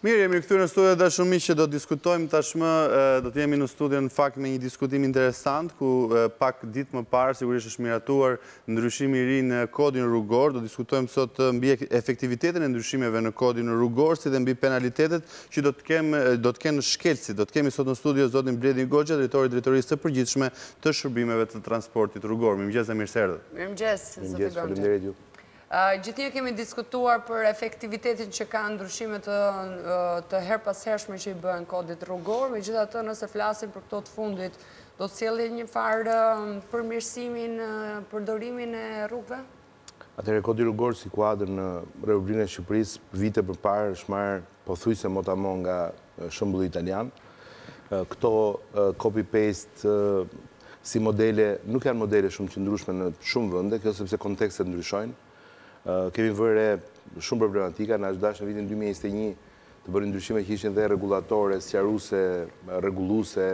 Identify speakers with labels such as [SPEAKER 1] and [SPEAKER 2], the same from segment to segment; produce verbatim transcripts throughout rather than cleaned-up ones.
[SPEAKER 1] Mirë, jemi këtu në studio dashur miq që do të diskutojmë tashmë, do të jemi në studio në fakt me një diskutim interesant ku pak ditë më parë sigurisht është miratuar ndryshimi i ri në kodin rrugor. Do diskutojmë sot mbi efektivitetin e ndryshimeve në kodin rrugor, si dhe mbi penalitetet që do të kemë do të kenë shkelësit. Do të kemi sot në studio zotin Bledi Goxha, drejtori i drejtorisë së përgjithshme të shërbimeve të transportit rrugor. Mirëmëngjes dhe mirëserdhje.
[SPEAKER 2] Mirëmëngjes, zoti Goxha.
[SPEAKER 3] Faleminderit ju.
[SPEAKER 2] Gjithnjë kemi diskutuar për efektivitetin që ka ndryshime të her pas hershme që i bëhen kodit rrugor, megjithatë nëse flasim për këto të fundit, do të sjellë një farë përmirësimin përdorimin e rrugëve?
[SPEAKER 3] Atëherë kodi rrugor si kuadër në Republikën e Shqipërisë vite përpara është marrë pothuajse motamo nga shembulli italian. Këto copy-paste si modele nuk janë modele shumë qëndrueshme në shumë vende, kjo sepse kontekstet ndryshojnë. Kemi vëre shumë problematika, na është dashur në vitin dy mijë e njëzet e një të bërin ndryshime që ishin dhe rregullatore, sqaruese, rregulluese,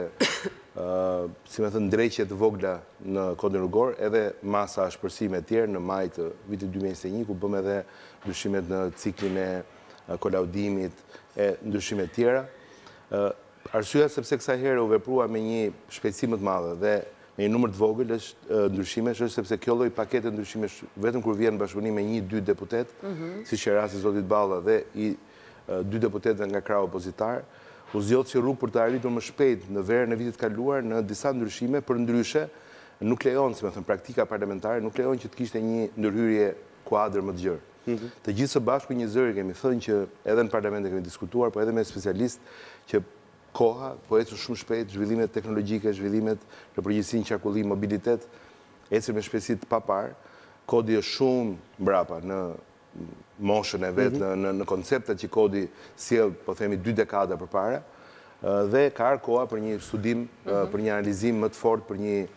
[SPEAKER 3] si më thënë drejqe të vogla në kodin rrugor, edhe masa ashpërsime e tjerë në maj të vitit dy mijë e njëzet e një, ku bëm edhe ndryshimet në ciklin e kolaudimit e ndryshime të tjera. Arsyeja sepse kësaj here u veprua me një shpejtësi më të madhe dhe me një numër të vogël është ndryshimesh, është sepse kjo lloj pakete ndryshimesh vetëm kur vjen në bashkëpunim me një dy deputet, siç është rasti zotit Balla dhe i dy deputetëve nga krahu opozitar, u zgjodh si rrugë për të arritur më shpejt në verën e vitit kaluar në disa ndryshime, për ndryshe nuk lejon, si më thënë, praktika parlamentare nuk lejon që të kishte një ndërhyrje kuadër më të gjerë. Të gjithë së bashku një zëri kemi thënë që edhe në parlament kemi diskutuar, po edhe me specialistë që koha, po ecën shumë shpejt, zhvillimet teknologjike, zhvillimet në përgjithësi në qarkullim, mobilitet, ecën me shpejtësi të papar, kodi është shumë mbrapa në moshën e vet, në në konceptet që kodi sjell, po themi dy dekada përpara, dhe ka ardhur koha për një studim, për një analizim më të fortë, për një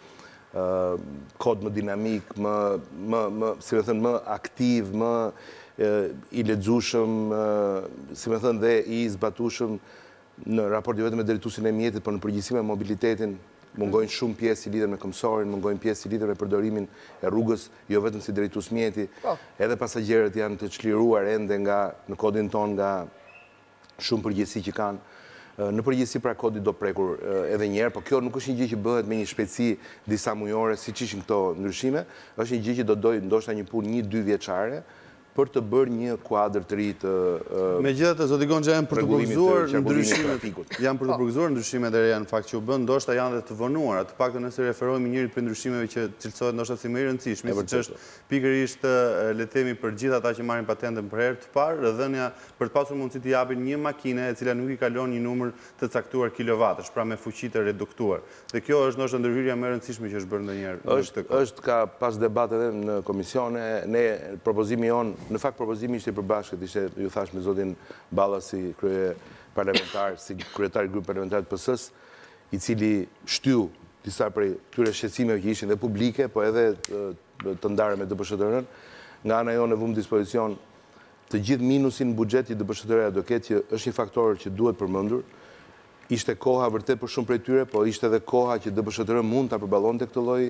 [SPEAKER 3] kod më dinamik, më më më, si më thënë, më aktiv, më i lexueshëm, si më thënë, dhe i zbatueshëm në raport jo vetëm me drejtuesin e mjetit, por në përgjithësi me mobilitetin. Mungojnë shumë pjesë i lidhur me këmbësorin, mungojnë pjesë i lidhur me përdorimin e rrugës, jo vetëm si drejtues mjeti, edhe pasagerët janë të çliruar ende nga në kodin ton nga shumë përgjegjësi që kanë. Në përgjithësi pra kodi do prekur edhe një herë, por kjo nuk është një gjë që bëhet me një shpejtësi disa mujore siç ishin këto ndryshime, është një gjë që do dojë ndoshta një punë një dy vjeçare për të bërë një kuadër të ri të
[SPEAKER 1] Megjithatë, zoti Goxha janë për të përgëzuar ndryshimet, janë për të përgëzuar ndryshimet e reja në fakt që u bën, ndoshta janë dhe të vonuara, të paktën nëse referohemi njërit për ndryshimeve që cilësohet ndoshta si më i rëndësishmi, siç është pikërisht le të themi për gjithë ata që marrin patentën për herë të parë, dhënia për të pasur mundësi të japin një makinë e cila nuk i kalon një numër të caktuar kilovatësh, pra me fuqi të reduktuar. Dhe kjo është ndoshta ndërhyrja më e rëndësishme që është bërë ndonjëherë.
[SPEAKER 3] Është është ka pas debateve në komisione, ne propozimi jon në fakt propozimi ishte i përbashkët, ishte ju thash me zotin Balla si krye parlamentar, si kryetar i grupit parlamentar të P S-s, i cili shtyu disa prej këtyre shqetësimeve që ishin dhe publike, po edhe të ndarë me D B S H T R-n. Nga ana jonë vëmë dispozicion të gjithë minusin në buxhet i D B S H T R-ja do ketë që është një faktor që duhet përmendur. Ishte koha vërtet për shumë prej tyre, po ishte edhe koha që D B S H T R mund ta përballonte këtë lloj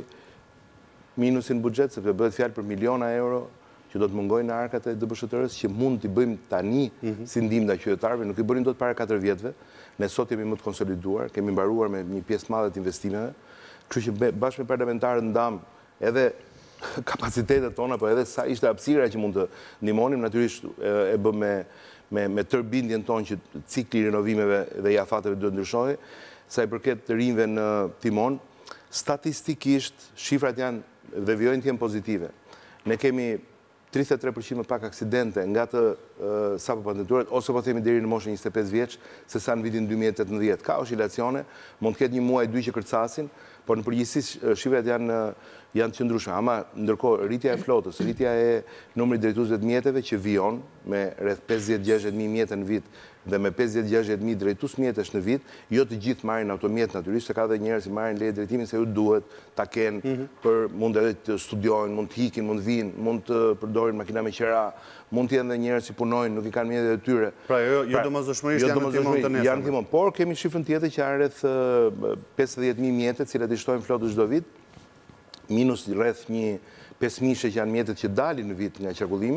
[SPEAKER 3] minusin në buxhet, sepse bëhet fjalë për miliona euro që do të mungojnë në arkat e D B S H T R-s, që mund t'i bëjmë tani si ndihmë ndaj qytetarëve, nuk i bënin dot para katër vjetëve. Ne sot jemi më të konsoliduar, kemi mbaruar me një pjesë të madhe të investimeve, kështu që bashkë me parlamentarët ndam edhe kapacitetet tona, po edhe sa ishte hapësira që mund të ndihmonim, natyrisht e bëm me me me tërbindjen tonë që cikli i renovimeve dhe i afateve duhet ndryshojë. Sa i përket të rinjve në timon, statistikisht shifrat janë dhe vijojnë të jenë pozitive. Ne kemi tridhjetë e tre përqind më pak aksidente nga të sapo patentuarit, ose po themi deri në moshën njëzet e pesë vjeç, se sa në vitin dy mijë e tetëmbëdhjetë. Ka oscilacione, mund të ketë një muaj dy që kërcasin, por në përgjithësi shifrat janë janë të qëndrueshme. Ama ndërkohë rritja e flotës, rritja e numrit drejtuesve të mjeteve që vijon me rreth pesëdhjetë gjashtëdhjetë mijë mjete në vit dhe me pesëdhjetë gjashtëdhjetë mijë drejtues mjetesh në vit, jo të gjithë marrin automjet natyrisht, se ka dhe njerëz që marrin leje drejtimin se ju duhet ta kenë për mund edhe të studiojnë, mund të hikin, mund të vinë, mund të përdorin makina me qera, mund të jenë dhe njerëz që punojnë, nuk i kanë mjetet e tyre.
[SPEAKER 1] Pra jo jo domosdoshmërisht janë në timon të nesër.
[SPEAKER 3] Janë timon, por kemi shifrën tjetër që janë rreth pesëdhjetë mijë mjete, të cilat i shtojnë flotës çdo vit, minus rreth një pesë mijë që janë mjetet që dalin në vit nga qarkullimi,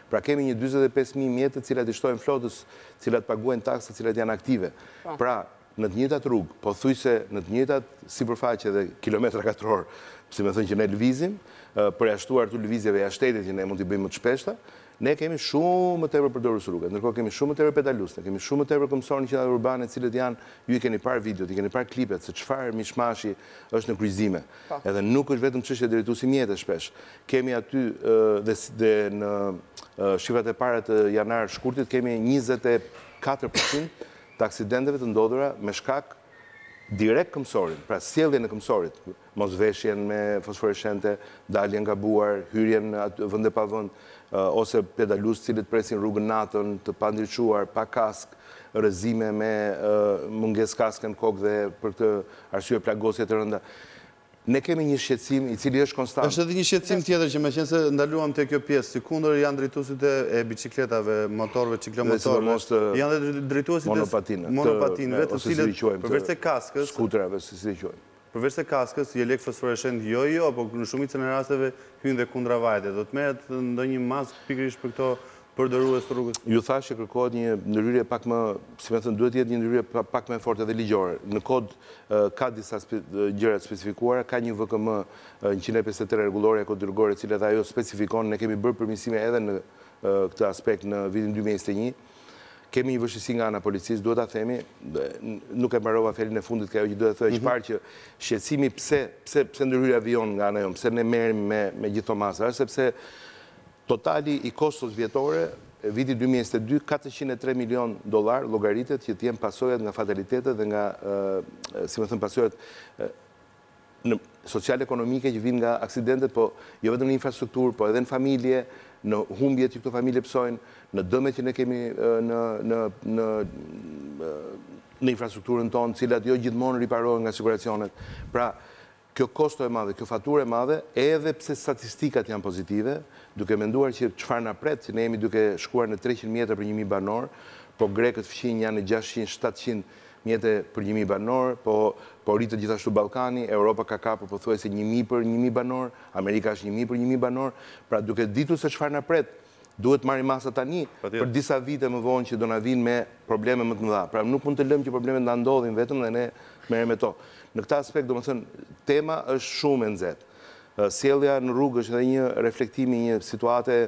[SPEAKER 3] Pra kemi një dyzet e pesë mijë mjetet cilat i shtojnë flotës, cilat paguajnë taksa, cilat janë aktive. Pra, në të njëjtat rrugë, po thujse në të njëjtat sipërfaqe dhe kilometra katror, si me thënë që ne lëvizim, përjashtuar të lëvizjeve jashtë shtetit që ne mund t'i bëjmë më të shpeshta, ne kemi shumë më tepër përdorus rrugët, ndërkohë kemi shumë më tepër pedalus, ne kemi shumë më tepër këmësorë në qytetet urbane, cilët janë, ju i keni parë videot, i keni parë klipet, se çfarë mishmashi është në kryqëzime. Edhe nuk është vetëm çështje drejtuesi mjetet shpesh. Kemi aty dhe në shifrat e para të janar shkurtit kemi njëzet e katër përqind të aksidenteve të ndodhura me shkak direkt këmësorin, pra sjelljen e këmësorit, mosveshjen me fosforeshente, daljen nga buar, hyrjen vënd e pa vënd, ose pedalus cilët presin rrugën natën, të pandriquar, pa kask, rëzime me munges kaskën kokë dhe për të arsye plagosje të rënda. Ne kemi një shqetësim i cili është konstant.
[SPEAKER 1] Është edhe një shqetësim tjetër që me qenë se ndaluam të kjo pjesë, si kundër janë drejtuesit e bicikletave, motorve, ciklomotorve, janë dhe drejtuesit e monopatinëve, të cilët përveç se kaskës,
[SPEAKER 3] skuterave, si si quajnë.
[SPEAKER 1] Përveç se kaskës, je lek fosforeshent jo jo, po në shumicën e rasteve hynë dhe kundra vajte. Do të merret ndonjë mask pikërisht për këto përdorues të rrugës.
[SPEAKER 3] Ju thash që kërkohet një ndërhyrje pak më, si me thënë, duhet jetë një ndërhyrje pak më fortë edhe ligjore. Në kod ka disa gjëra të specifikuara, ka një V K M njëqind e pesëdhjetë e tre rregullore e kodit rrugor, e cila ajo specifikon, ne kemi bërë përmirësime edhe në këtë aspekt në vitin dy mijë e njëzet e një. Kemi një vështirësi nga ana policisë, duhet ta themi, nuk e mbarova fjalën e fundit ka ajo që duhet të thëj, çfarë që shqetësimi pse pse pse ndërhyri avion nga ana jon, pse ne merrem me me gjithë këto masa, është sepse totali i kostos vjetore, viti dy mijë e njëzet e dy, katërqind e tre milion dollar llogaritet që të jenë pasojat nga fatalitetet dhe nga, si më thënë, pasojat në social-ekonomike që vinë nga aksidentet, po jo vetëm në infrastrukturë, po edhe në familje, në humbjet që këto familje pësojnë, në dëmet që ne kemi në infrastrukturën tonë, cilat jo gjithmonë riparohen nga siguracionet. Pra, kjo kosto e madhe, kjo faturë e madhe, edhe pse statistikat janë pozitive, duke menduar që çfarë na pret, që ne jemi duke shkuar në treqind metra për një mijë banor, po grekët fqinj janë në gjashtëqind shtatëqind mjetë për një mijë banor, po po rritet gjithashtu Ballkani, Europa ka kapur pothuajse një mijë për një mijë banor, Amerika është një mijë për një mijë banor, pra duke ditur se çfarë na pret, duhet marrim masa tani për disa vite më vonë që do na vinë me probleme më të mëdha. Pra nuk mund të lëmë që problemet na ndodhin vetëm dhe ne merrem me to. Në këtë aspekt, domethënë, tema është shumë e nxehtë. Sjellja në rrugë është edhe një reflektim i një situate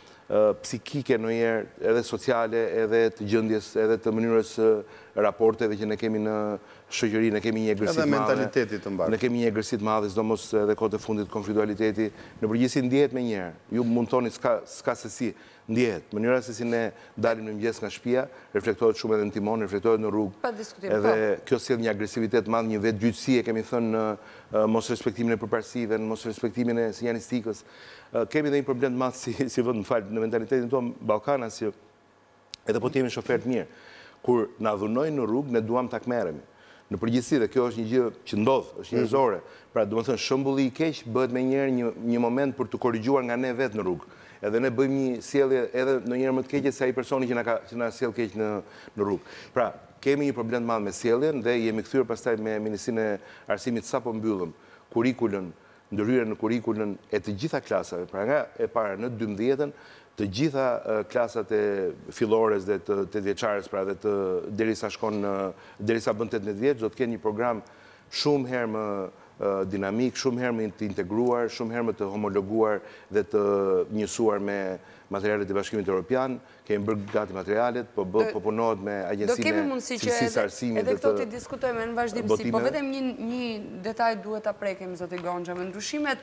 [SPEAKER 3] psikike ndonjëherë, edhe sociale, edhe të gjendjes, edhe të mënyrës raporteve që ne kemi në shoqëri, ne kemi një egërsi të madhe.
[SPEAKER 1] Edhe mentalitetit të mbarë.
[SPEAKER 3] Ne kemi një egërsi të madhe, sidomos edhe kohët e fundit konfliktualiteti. Në përgjithësi ndjehet me njëherë. Ju mund thoni s'ka se si, ndjehet. Mënyra se si ne dalim në mëngjes nga shtëpia, reflektohet shumë edhe në timon, reflektohet në rrugë.
[SPEAKER 2] Pa diskutim.
[SPEAKER 3] Edhe kjo sjell një agresivitet madh, një vetëgjyqësi, kemi thënë në mos respektimin e përparësive, në mos respektimin e sinjalistikës. Kemi dhe një problem të madh si si vend, më fal, në mentalitetin tonë ballkanas, që edhe po të jemi shofer të mirë, kur na dhunojnë në rrugë, ne duam ta kmerremi. Në përgjithësi, dhe kjo është një gjë që ndodh, është njerëzore. Pra, domethënë shembulli i keq bëhet menjëherë një një moment për të korrigjuar nga ne vetë në rrugë. Edhe ne bëjmë një sjellje edhe ndonjëherë më të keqe se ai personi që na ka që na sjell keq në në rrugë. Pra, kemi një problem të madh me sjelljen dhe jemi kthyer pastaj me Ministrinë e Arsimit sapo mbyllëm kurikulën, ndërhyrjen në kurikulën e të gjitha klasave. Pra, nga e para në dymbëdhjetën, të gjitha klasat e fillores dhe të tetëvjeçares, pra dhe të derisa shkon në derisa bën tetëmbëdhjetë vjeç, do të kenë një program shumë herë më dinamik, shumë herë më të integruar, shumë herë më të homologuar dhe të njësuar me materialet e Bashkimit Evropian. Kemi bërë gati materialet, po po punohet me agjencinë e cilësisë arsimit.
[SPEAKER 2] Edhe këto të diskutojme në vazhdimsi, po vetëm një detaj duhet ta prekim, zoti Gonxha, me ndryshimet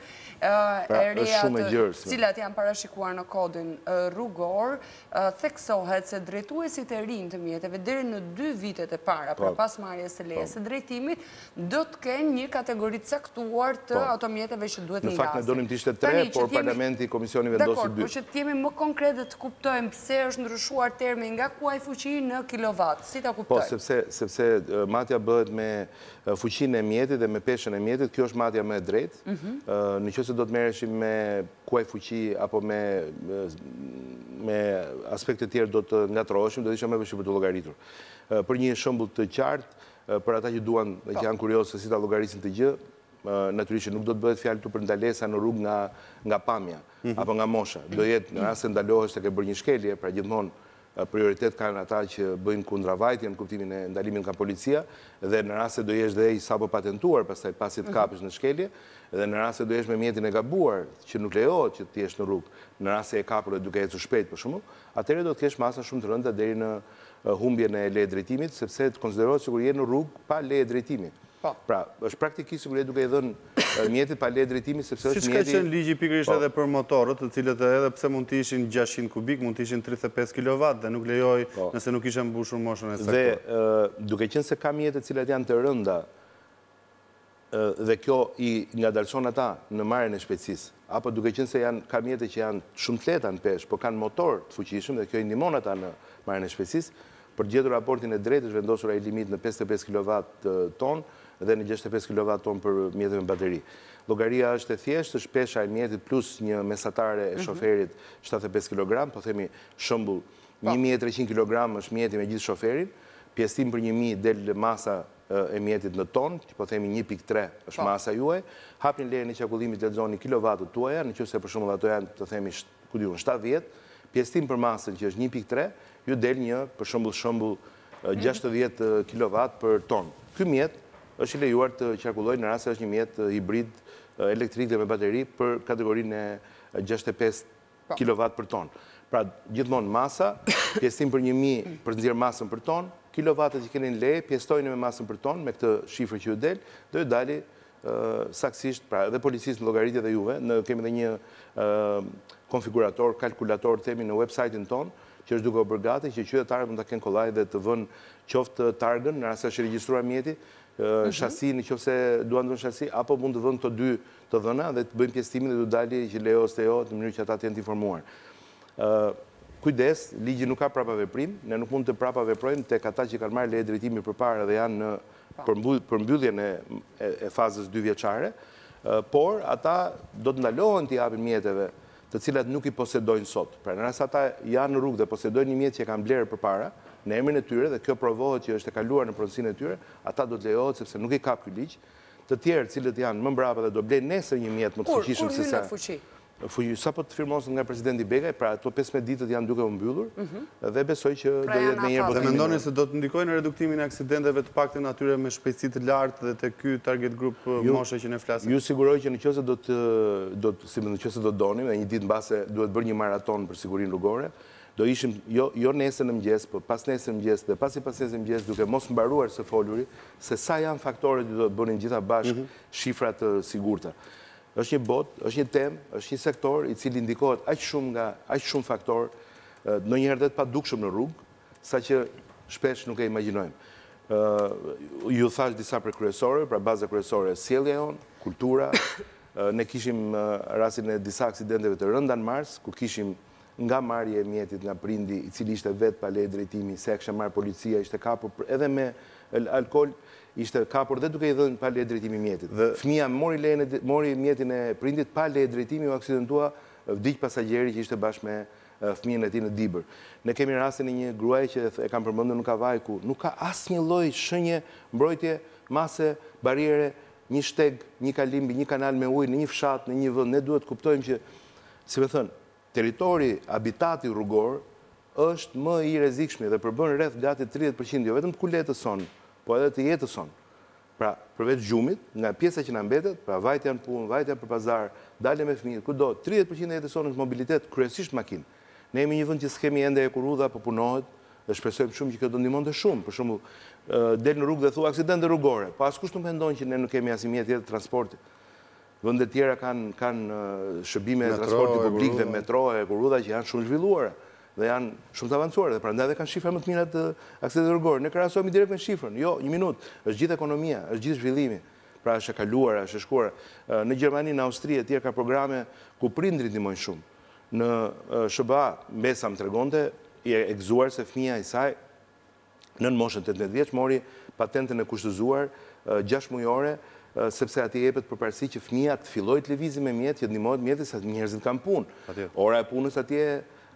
[SPEAKER 2] e reja të cilat janë parashikuar në kodin rrugor, theksohet se drejtuesit e rinj të mjeteve deri në dy vitet e para, pra pas marrjes së lejes së drejtimit, do të kenë një kategori të caktuar të automjeteve që duhet ngasin.
[SPEAKER 3] Në fakt ne donim të ishte tre, por Parlamenti, Komisioni vendosi dy.
[SPEAKER 2] Dakor, por që të jemi më konkret dhe të kuptojmë pse është ndryshuar termi nga kuaj fuqi në kilovat. Si ta kuptojmë?
[SPEAKER 3] Po, sepse sepse matja bëhet me fuqinë e mjetit dhe me peshën e mjetit, kjo është matja më e drejtë. Nëse do të merreshim me kuaj fuqi apo me me aspekte të tjera do të ngatroheshim, do të isha më vështirë për të llogaritur. Për një shembull të qartë, për ata që duan dhe që janë kurioz se si ta llogarisin të gjë, natyrisht nuk do të bëhet fjalë tu për ndalesa në rrugë nga nga pamja apo nga mosha. Do jetë në rast se ndalohesh tek e bërë një shkelje, pra gjithmonë prioritet kanë ata që bëjnë kundravajtje në kuptimin e ndalimit nga policia, dhe në rast se do jesh dhe ai sapo patentuar pastaj pasi të kapesh në shkelje, dhe në rast se do jesh me mjetin e gabuar që nuk lejohet që të jesh në rrugë, në rast se e kapur dhe duke ecur shpejt për shembull, atëherë do të kesh masa shumë të rënda deri në humbjen e leje drejtimit, sepse të konsiderohet sikur je në rrugë pa leje drejtimi. Pra, është praktikisht sikur je duke i dhënë mjetit pa leje drejtimi, sepse është mjeti...
[SPEAKER 1] Siç ka qenë ligji pikërisht edhe për motorët, të cilët edhe pse mund të ishin gjashtëqind kubik, mund të ishin tridhjetë e pesë kilowatt dhe nuk lejoj nëse nuk ishe mbushur moshën e saktuar.
[SPEAKER 3] Dhe duke qenë se ka mjete të cilat janë të rënda dhe kjo i ngadalson ata në marrjen e shpejtësisë, apo duke qenë se janë ka mjete që janë shumë të lehta në peshë, por kanë motor të fuqishëm dhe kjo i ndihmon ata në marrjen e shpejtësisë, për gjetur raportin e drejtë është vendosur ai limit në pesëdhjetë e pesë kilowatt ton dhe në gjashtëdhjetë e pesë kilowatt ton për mjetet me bateri. Llogaria është e thjeshtë, është pesha e mjetit plus një mesatare e shoferit shtatëdhjetë e pesë kilogram, po themi shembull një mijë e treqind kilogram është mjeti me gjithë shoferin, pjesëtim për një mijë del masa e mjetit në ton, po themi një pikë tre është masa juaj, hapni lejen e qarkullimit, lexoni kilovatët tuaja, nëse për shembull ato janë të themi ku diun shtatëdhjetë, pjesëtim për masën që është një pikë tre, ju del një për shembull shembull gjashtëdhjetë kilowatt për ton. Ky mjet është i lejuar të qarkullojë në rast se është një mjet hibrid elektrik dhe me bateri për kategorinë e gjashtëdhjetë e pesë kilowatt për ton. Pra, gjithmonë masa, pjesëtim për një mijë për të nxjerrë masën për ton, kilovatët që keni në leje, pjestojnë me masën për ton, me këtë shifër që ju del, do ju dali saksisht, pra edhe policisë në llogaritje dhe juve, në kemi edhe një konfigurator, kalkulator, themi në website-in ton, që është duke o bërë gati, që qytetarët mund ta kenë kollaj dhe të vënë qoftë targën, në rast se është regjistruar mjeti, shasi në qoftë se duan të vënë shasi, apo mund të vënë këto dy të dhëna dhe të bëjnë pjesëtimin dhe të dali që lejo ose jo, në mënyrë që ata të jenë të informuar. Kujdes, ligji nuk ka prapa veprim, ne nuk mund të prapa veprojmë tek ata që kanë marrë leje drejtimi përpara dhe janë në përmbylljen e fazës dy vjeçare, por ata do të ndalohen të japin mjeteve të cilat nuk i posedojnë sot. Pra në rast ata janë në rrugë dhe posedojnë një mjet që kanë blerë përpara, në emrin e tyre dhe kjo provohet që është e kaluar në pronësinë e tyre, ata do të lejohet sepse nuk i kap ky ligj. Të tjerë, cilët janë më mbrapa dhe do blejnë nesër një mjet më të fuqishëm se sa. Fuqi sa po të firmosen nga presidenti Begaj, pra ato pesëmbëdhjetë ditët janë duke u mbyllur dhe besoj që do jetë me një botim.
[SPEAKER 1] Dhe mendoni se do të ndikojë në reduktimin e aksidenteve të paktën atyre me shpejtësi të lartë dhe te ky target group moshe që ne flasim?
[SPEAKER 3] Ju siguroj që nëse do të do të si nëse do donim dhe një ditë mbase duhet bërë një maraton për sigurinë rrugore, do ishim jo jo nesër në mëngjes, por pas nesër në mëngjes dhe pasi pas nesër në mëngjes duke mos mbaruar së foluri se sa janë faktorët që do të bënin gjitha bashkë shifra të sigurta. Është një botë, është një temë, është një sektor i cili ndikohet aq shumë nga aq shumë faktor, ndonjëherë edhe të padukshëm në rrugë, saqë shpesh nuk e imagjinojmë. Ju thash disa për kryesore, pra baza kryesore, sjellja jonë, kultura, ne kishim rastin e disa aksidenteve të rënda në Mars, ku kishim nga marrje e mjetit nga prindi, i cili ishte vetë pa leje drejtimi, se e kishte marrë policia, ishte kapur edhe me alkool, ishte kapur dhe duke i dhënë pa leje drejtimi mjetit. Fëmia mori mjetin e prindit pa leje drejtimi, u aksidentua, vdiq pasagjeri që ishte bashkë me fëmijën e tij në Dibër. Ne kemi rastin e një gruaje që e kam përmendur në Kavaj ku nuk ka asnjë lloj shenje mbrojtje, mase, bariere, një shteg, një kalim mbi një kanal me ujë në një fshat, në një vend. Ne duhet kuptojmë që, si më thënë, territori, habitati rrugor është më i rrezikshëm dhe përbën rreth gati tridhjetë përqind jo vetëm të kuletës son, po edhe të jetës son. Pra, përveç gjumit, nga pjesa që na mbetet, pra vajtja në punë, vajtja për pazar, dalje me fëmijët, kudo, tridhjetë përqind e jetës son është mobilitet, kryesisht makinë. Ne jemi një vend që s'kemi ende ekurrudha, po punohet, dhe shpresojmë shumë që kjo do ndihmonte shumë. Për shembull, del në rrugë dhe thua aksidente rrugore, po askush nuk mendon që ne nuk kemi asnjë mjet tjetër transporti. Vendet tjera kanë kanë shërbime transporti publik dhe metro e ekurrudha që janë shumë zhvilluara dhe janë shumë të avancuara dhe prandaj edhe kanë shifra më të mira të aksidenteve rrugore. Ne krahasojmë direkt me shifrën. Jo, një minutë, është gjithë ekonomia, është gjithë zhvillimi. Pra është e kaluara, është e shkuar. Në Gjermani, në Austri e tjerë ka programe ku prindrit ndihmojnë shumë. Në S B A, Mbesa më tregonte, i e gëzuar se fëmia i saj nën moshën tetëmbëdhjetë vjeç mori patentën e kushtëzuar gjashtë mujore, sepse ati jepet përparësi që fëmia të fillojë të lëvizë me mjet, që ndihmohet mjeti sa njerëzit kanë punë. Ora e punës atje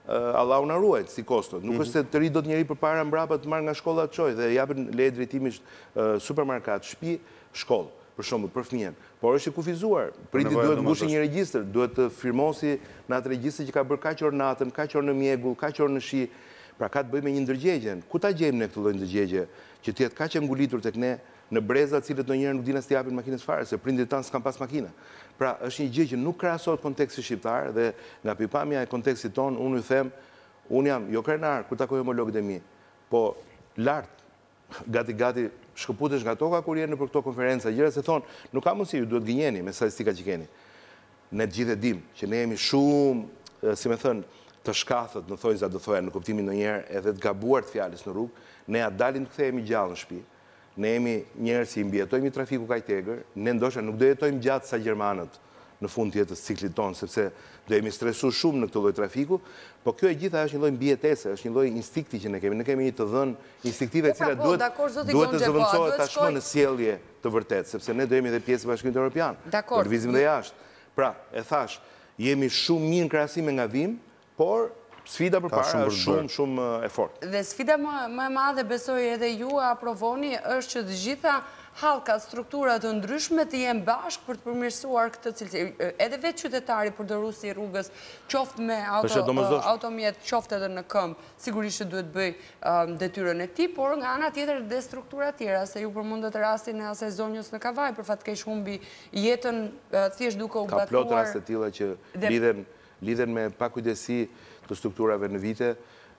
[SPEAKER 3] Allahu na ruajt si kosto. Nuk është se të ri do të njeri për para mbrapa të marrë nga shkolla të qoj dhe japën leje drejtimisht supermarkat, shtëpi, shkollë, për shembull për fëmijën. Por është i kufizuar. Priti duhet mbushi një regjistër, duhet të firmosi në atë regjistër që ka bërë kaq orë natën, kaq orë në mjegull, kaq orë në shi. Pra ka të bëjë me një ndërgjegje. Ku ta gjejmë ne këtë lloj ndërgjegje që të jetë kaq e ngulitur tek ne në breza të cilët ndonjëherë nuk dinë as të japin makinës fare, se prindit tanë s'kan pas makina. Pra është një gjë që nuk krahasohet konteksti shqiptar dhe nga pikpamja e kontekstit ton, unë ju them, unë jam jo krenar kur takoj homologët e mi, po lart, gati-gati shkëputesh nga toka kur jeni për këto konferenca, gjëra se thonë, nuk ka mundësi, ju duhet gënjeni me statistika që keni. Ne të gjithë e dim që ne jemi shumë, si me thënë, të shkathët në thojza do thoja në kuptimin ndonjëherë edhe të gabuar të fjalës në rrugë, ne a dalin të kthehemi gjallë në shtëpi. Ne jemi njerëz që i mbijetojmë trafiku kaq tegër, ne ndoshta nuk do jetojmë gjatë sa gjermanët në fund të jetës ciklit ton, sepse do jemi stresuar shumë në këtë lloj trafiku, po kjo e gjitha është një lloj mbijetese, është një lloj instikti që ne kemi. Ne kemi një të dhënë instinktive e cila duhet duhet të zëvendësohet tashmë në sjellje të vërtetë, sepse ne do jemi edhe pjesë e Bashkimit Evropian. Do lëvizim dhe jashtë. Pra, e thash, jemi shumë mirë në krahasim me nga vim, por sfida përpara është shumë shumë e fortë.
[SPEAKER 2] Dhe sfida më e madhe besoj edhe ju e aprovoni është që të gjitha hallkat, strukturat të ndryshme të jenë bashkë për të përmirësuar këtë cilësi. Edhe vetë qytetari përdorësi i rrugës, qoftë me automjet, qoftë edhe në këmbë, sigurisht që duhet bëj detyrën e tij, por nga ana tjetër dhe struktura tjera, se ju përmendët rastin e asaj zonjës në Kavaj, për fat keq humbi jetën thjesht duke u batuar.
[SPEAKER 3] Ka plot raste të tilla që lidhen lidhen me pakujdesi të strukturave në vite,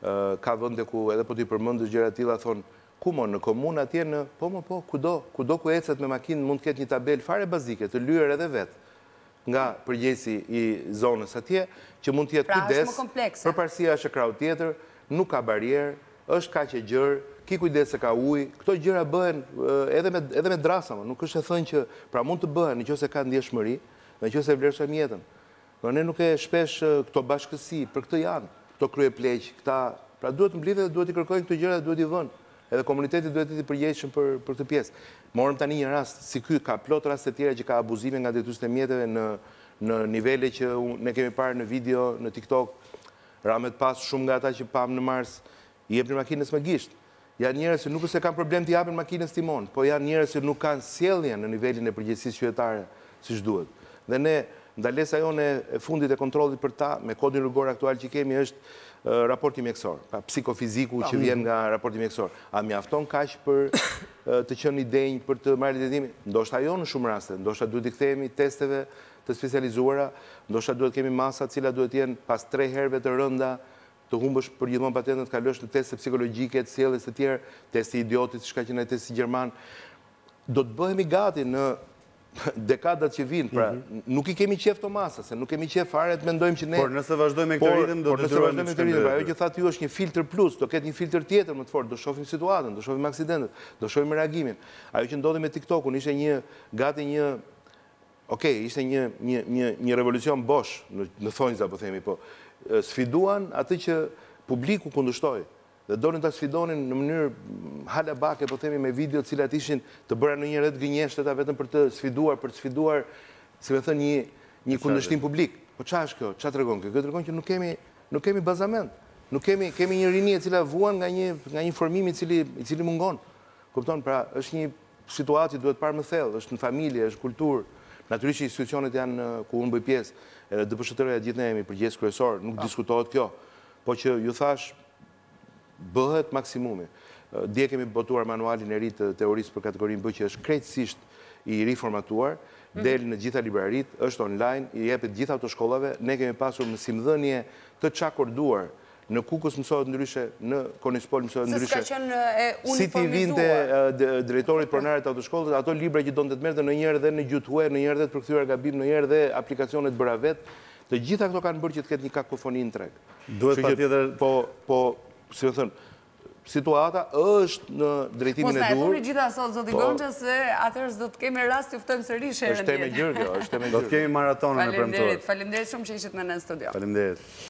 [SPEAKER 3] ka vende ku edhe po t'i përmendësh gjëra të tilla thonë, ku mo në komunë atje në, po mo po, kudo, kudo ku ecet me makinë mund të ketë një tabel fare bazike të lyer edhe vetë nga përgjegjësi i zonës atje, që mund të jetë kujdes, përparësia është krau tjetër, nuk ka barierë, është kaq e gjerë, ki kujdes se ka ujë, këto gjëra bëhen edhe me edhe me drasa, nuk është e thënë që pra mund të bëhen nëse ka ndjeshmëri, nëse vlerësojmë jetën. Por ne nuk e shpesh këto bashkësi, për këtë janë, këto kryepleq, këta, pra duhet të mblidhen dhe duhet i kërkojnë këto gjëra dhe duhet i vënë. Edhe komuniteti duhet të përgjegjshëm për për këtë pjesë. Morëm tani një rast si ky, ka plot raste të tjera që ka abuzime nga detyruesit e mjeteve në në nivele që ne kemi parë në video, në TikTok. Ramet pas shumë nga ata që pam në Mars i jepnin makinës me gisht. Janë njerëz që nuk është se kanë problem të japin makinës timon, po janë njerëz që nuk kanë sjellje në nivelin e përgjegjësisë qytetare siç duhet. Dhe ne ndalesa jone e fundit e kontrollit për ta, me kodin rrugor aktual që kemi, është raporti mjekësor, pra psikofiziku që vjen nga raporti mjekësor. A mjafton kaq për të qenë i denj, për të marrë detyrime? Ndoshta jo në shumë raste, ndoshta duhet i kthehemi testeve të specializuara, ndoshta duhet kemi masa të cilat duhet jenë pas tre herëve të rënda, të humbësh për gjithmonë patentën, të kalosh në teste psikologjike, të sjelljes të tjerë, testi idiotit, siç ka qenë ai testi gjerman. Do të bëhemi gati në dekadat që vinë, pra nuk i kemi qef të masa, se nuk kemi qef fare të mendojmë që ne...
[SPEAKER 1] Por nëse vazhdojmë me këtë ritëm, do të detyrojmë të shkëndijmë.
[SPEAKER 3] Ajo që thatë ju është një filtr plus, do ketë një filtr tjetër më të fortë, do shohim situatën, do shohim aksidentet, do shohim reagimin. Ajo që ndodhi me TikTokun ishte një gati një okej, ishte një një një një revolucion bosh në thonjza, po themi, po sfiduan atë që publiku kundërshtoi. Dhe donin ta sfidonin në mënyrë halabake, po themi, me video të cilat ishin të bëra në një rreth gënjeshteta vetëm për të sfiduar, për të sfiduar, si më thënë, një një kundërshtim publik. Po çfarë është kjo? Çfarë tregon kjo? Kjo tregon që nuk kemi nuk kemi bazament. Nuk kemi kemi një rini e cila vuan nga një nga një formim i cili i cili mungon. Kupton? Pra, është një situatë që duhet parë më thellë, është në familje, është kulturë. Natyrisht institucionet janë ku unë bëj pjesë, edhe D P S H-ja gjithë ne jemi përgjegjës kryesor, nuk diskutohet kjo. Po që ju thash bëhet maksimumi. Dje kemi botuar manualin e ri të teorisë për kategorinë B që është krejtësisht i riformatuar, del në gjitha librarit, është online, i jepet gjitha autoshkollave. Ne kemi pasur mësimdhënie të çakorduar. Në Kukës mësohet ndryshe, në Konispol mësohet ndryshe.
[SPEAKER 2] Se s'ka qenë e uniformizuar.
[SPEAKER 3] Si ti vinte drejtorit pronarit të autoshkollës, ato libra që donte të merrte ndonjëherë edhe në gjuhë, ndonjëherë edhe të përkthyer gabim, ndonjëherë edhe aplikacionet bëra vetë. Të gjitha këto kanë bërë që të ketë një kakofoni në treg.
[SPEAKER 1] Duhet patjetër
[SPEAKER 3] po po si më thënë, situata është në drejtimin e dur.
[SPEAKER 2] Mos na e thoni gjitha sot, zoti Gonxha, se atëherë do të kemi rast të ftojmë sërish herën tjetër.
[SPEAKER 3] Është temë gjërë kjo, është temë gjërë.
[SPEAKER 1] Do të kemi maratonën e premtuar.
[SPEAKER 2] Faleminderit, faleminderit shumë që ishit me në studio.
[SPEAKER 1] Faleminderit.